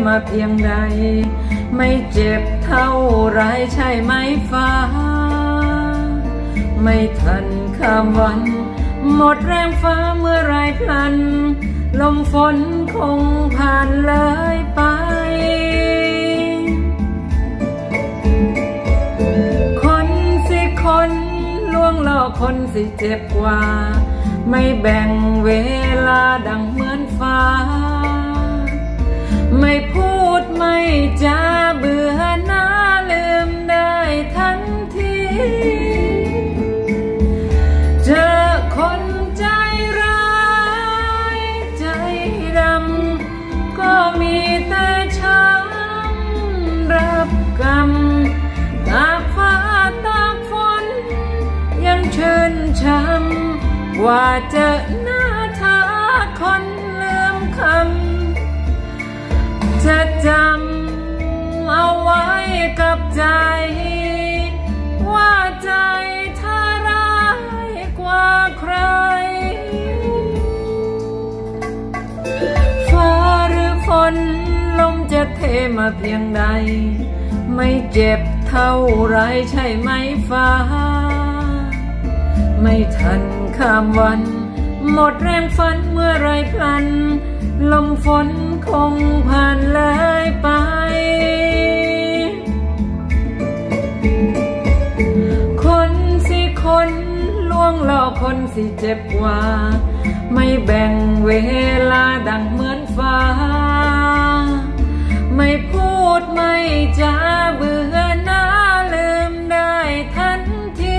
มาเพียงใดไม่เจ็บเท่าไรใช่ไหมฟ้าไม่ทันข้ามวันหมดแรงฟ้าเมื่อไรพลันลมฝนคงผ่านเลยไปคนสิคนล่วงล่อคนสิเจ็บกว่าไม่แบ่งเวลาดังเหมือนฟ้าไม่พูดไม่จาเบื่อหน้าลืมได้ทันทีเจอคนใจร้ายใจดำก็มีแต่ช้ำรับกรรมตากฟ้าตากฝนยังชื่นช้ำว่าเจอหน้าเธอคนลืมคำจะจำเอาไว้กับใจว่าใจเธอร้ายกว่าใครฟ้าหรือฝนลมจะเทมาเพียงใดไม่เจ็บเท่าไรใช่ไหมฟ้าไม่ทันข้ามวันหมดแรงฝันเมื่อไรพลันลมฝนคงผ่านเลยไปคนสิคนล่วงล่อคนสิเจ็บกว่าไม่แบ่งเวลาดังเหมือนฟ้าไม่พูดไม่จาเบื่อหน้าลืมได้ทันที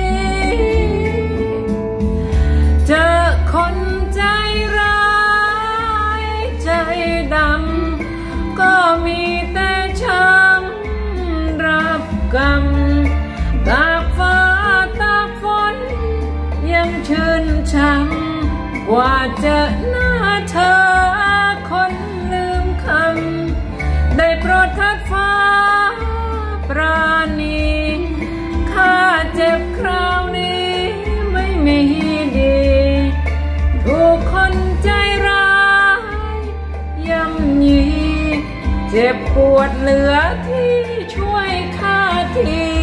เจอคนใจร้ายใจดำก็มีแต่ช้ำรับกรรมตากฟ้าตากฝนยังชื่นช้ำกว่าเจอหน้าเธอคนลืมคำได้โปรดเถิดฟ้าปราณีข้าเจ็บคราวนี้ไม่มีดีถูกคนใจร้ายย่ำยีเจ็บปวดเหลือที่ช่วยข้าที